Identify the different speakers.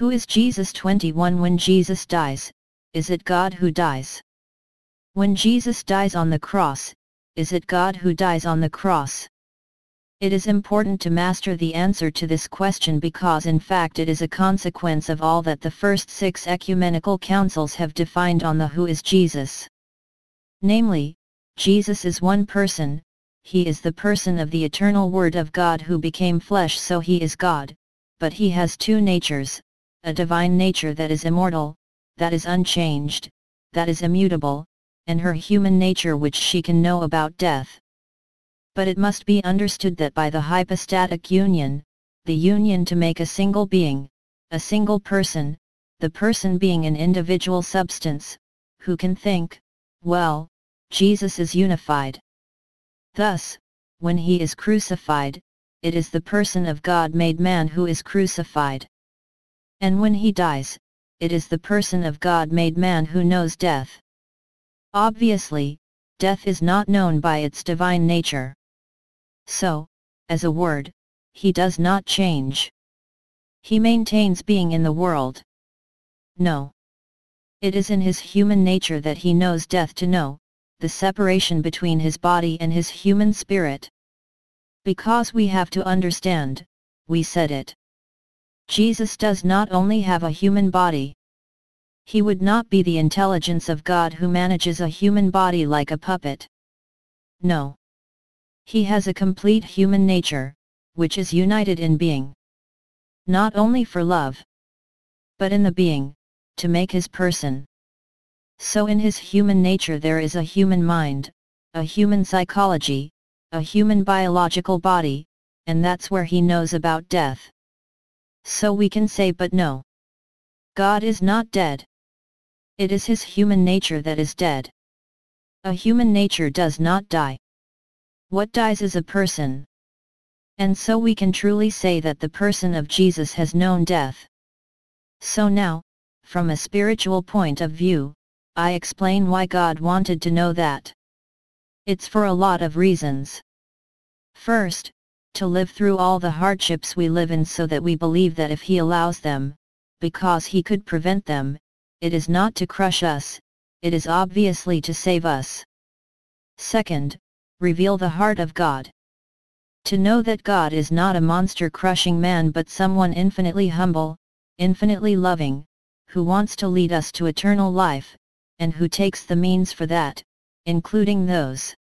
Speaker 1: Who is Jesus? 21 When Jesus dies, is it God who dies? When Jesus dies on the cross, is it God who dies on the cross? It is important to master the answer to this question because in fact it is a consequence of all that the first 6 ecumenical councils have defined on the who is Jesus. Namely, Jesus is one person, he is the person of the eternal Word of God who became flesh, so he is God, but he has 2 natures, a divine nature that is immortal, that is unchanged, that is immutable, and her human nature which she can know about death. But it must be understood that by the hypostatic union, the union to make a single being, a single person, the person being an individual substance, who can think, well, Jesus is unified. Thus, when he is crucified, it is the person of God made man who is crucified. And when he dies, it is the person of God made man who knows death. Obviously, death is not known by its divine nature. So, as a word, he does not change. He maintains being in the world. No. It is in his human nature that he knows death to know, the separation between his body and his human spirit. Because we have to understand, we said it. Jesus does not only have a human body. He would not be the intelligence of God who manages a human body like a puppet. No. He has a complete human nature, which is united in being. Not only for love, but in the being, to make his person. So in his human nature there is a human mind, a human psychology, a human biological body, and that's where he knows about death. So we can say, but no. God is not dead. It is his human nature that is dead. A human nature does not die. What dies is a person. And so we can truly say that the person of Jesus has known death. So now, from a spiritual point of view, I explain why God wanted to know that. It's for a lot of reasons. First, to live through all the hardships we live in so that we believe that if he allows them, because he could prevent them, it is not to crush us, it is obviously to save us. Second, reveal the heart of God. To know that God is not a monster crushing man but someone infinitely humble, infinitely loving, who wants to lead us to eternal life, and who takes the means for that, including those